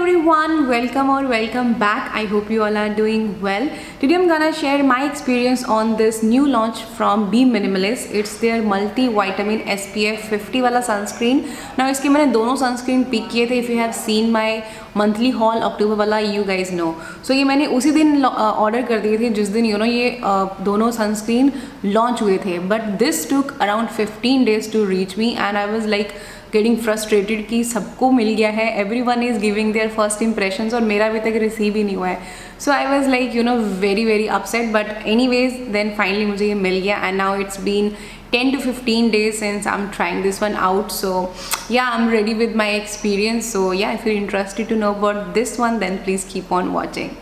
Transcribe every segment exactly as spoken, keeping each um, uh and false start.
everyone, welcome or welcome back. I hope you all are doing well. Today I'm gonna share my experience on this new launch from Be Minimalist. It's their multi-vitamin S P F fifty वाला sunscreen. Now इसके मैंने दोनों sunscreen pick किए थे. If you have seen my monthly haul October वाला, you guys know. So ये मैंने उसी दिन order कर दिए थे जिस दिन you know ये दोनों sunscreen launch हुए थे. But this took around fifteen days to reach me and I was like getting frustrated कि सबको मिल गया है, everyone is giving their first impressions और मेरा अभी तक रिसीव ही नहीं हुआ है. So I was like you know very very upset, but anyways then finally मुझे ये मिल गया and now it's been ten to fifteen days since I'm trying this one out. So yeah, I'm ready with my experience. So yeah, if you're interested to know about this one, then please keep on watching.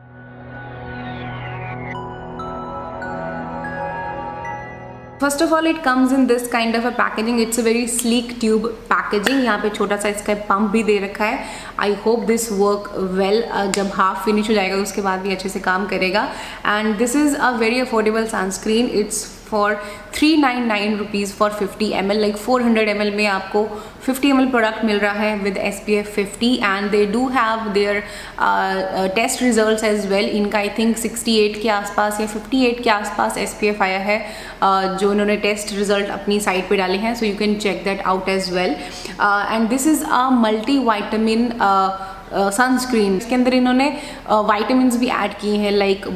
First of all, it comes in this kind of a packaging. It's a very sleek tube packaging. यहाँ पे छोटा सा इसका pump भी दे रखा है. I hope this work well. uh, जब half finish हो जाएगा उसके बाद भी अच्छे से काम करेगा. And this is a very affordable sunscreen. It's for three ninety-nine rupees for fifty milliliters. Like four hundred milliliters में आपको fifty milliliters product मिल रहा है with S P F fifty and they do have their uh, uh, test results as well. इनका I think sixty-eight के आसपास या fifty-eight के आसपास S P F आया है uh, जो इन्होंने टेस्ट रिजल्ट अपनी साइट पे डाले हैं. So you can check that out as well. Uh, and this is a multi-vitamin uh, sunscreen. uh, इसके अंदर इन्होंने वाइटामिन uh, भी ऐड किए हैं like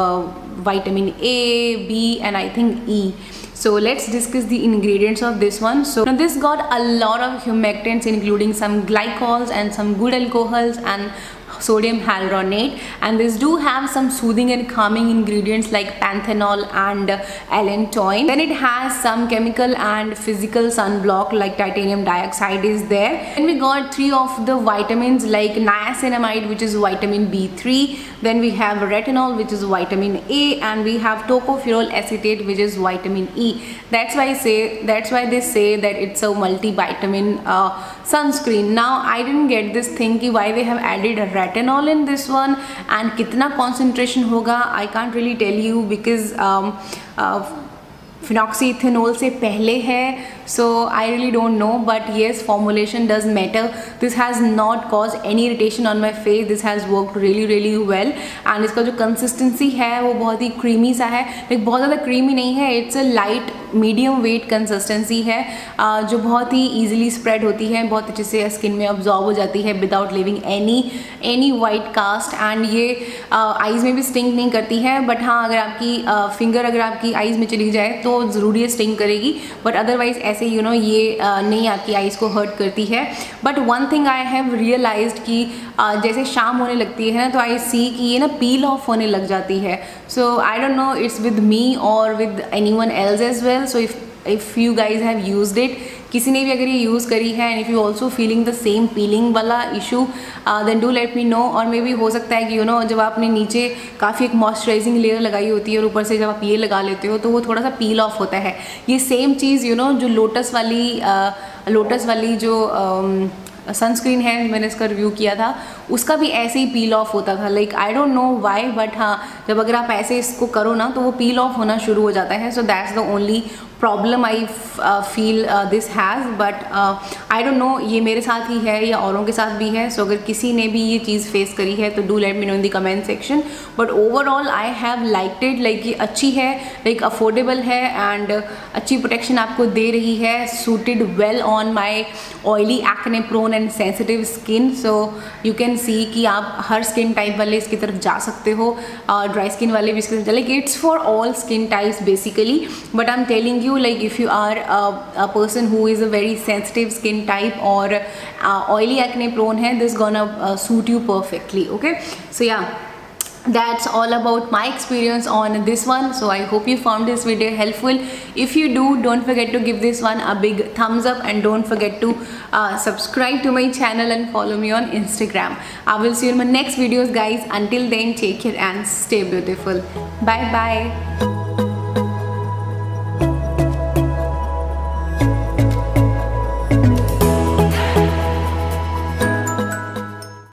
vitamin A, B and I think E. So let's discuss the ingredients of this one. So now this got a lot of humectants including some glycols and some good alcohols and sodium hyaluronate, and this do have some soothing and calming ingredients like panthenol and allantoin. Then it has some chemical and physical sunblock like titanium dioxide is there. Then we got three of the vitamins like niacinamide, which is vitamin B three. Then we have retinol, which is vitamin A, and we have tocopherol acetate, which is vitamin E. That's why I say that's why they say that it's a multivitamin uh, sunscreen. Now I didn't get this thing ki why they have added retinol in this one and कितना concentration होगा. I can't really tell you because um, uh, phenoxyethanol से पहले है, so I really don't know, but yes, formulation does matter. This has not caused any irritation on my face. This has worked really really well and इसका जो consistency है वो बहुत ही creamy सा है. like बहुत ज़्यादा creamy नहीं है, it's a light medium weight consistency है uh, जो बहुत ही easily spread होती है, बहुत अच्छे से skin में absorb हो जाती है without leaving any any white cast. and ये uh, eyes में भी sting नहीं करती है, but हाँ अगर आपकी uh, finger अगर आपकी eyes में चली जाए तो ज़रूर ये स्टिंग करेगी, बट अदरवाइज ऐसे यू नो ये uh, नहीं आपकी आइज़ को हर्ट करती है. But one thing I have realised कि uh, जैसे शाम होने लगती है ना तो आई सी कि ये ना पील ऑफ होने लग जाती है. So I don't know it's with me और with anyone else as well. So if if you guys have used it, किसी ने भी अगर ये यूज़ करी है and if you also feeling the same peeling वाला issue then do let me know. और मे बी हो सकता है कि यू नो जब आपने नीचे काफ़ी एक मॉइस्चराइजिंग लेयर लगाई होती है और ऊपर से जब आप ये लगा लेते हो तो वो थोड़ा सा पील ऑफ होता है. ये सेम चीज़ यू नो जो लोटस वाली लोटस uh, वाली जो सनस्क्रीन um, है मैंने इसका रिव्यू किया था उसका भी ऐसे ही पील ऑफ होता था. Like I don't know why, but हाँ जब अगर आप ऐसे इसको करो ना तो वो पील ऑफ होना शुरू हो जाता है. So that's the only problem I feel this has. But I don't know ये मेरे साथ ही है या औरों के साथ भी है. सो so, अगर किसी ने भी ये चीज़ फेस करी है तो do let me know in the comment section. But overall I have liked it. Like ये अच्छी है, लाइक like, अफोर्डेबल है एंड अच्छी प्रोटेक्शन आपको दे रही है. Suited well on my oily acne prone and sensitive skin. So you can see कि आप हर स्किन टाइप वाले इसकी तरफ जा सकते हो, ड्राई uh, स्किन वाले भी इसकी तरफ. Like it's for all skin types basically, but I am telling you like if you are a, a person who is a very sensitive skin type or uh, oily acne prone hai, this gonna uh, suit you perfectly. Okay, so yeah, that's all about my experience on this one. So I hope you found this video helpful. If you do, don't forget to give this one a big thumbs up and don't forget to uh, subscribe to my channel and follow me on Instagram. I will see you in my next videos guys. Until then, take care and stay beautiful. Bye bye.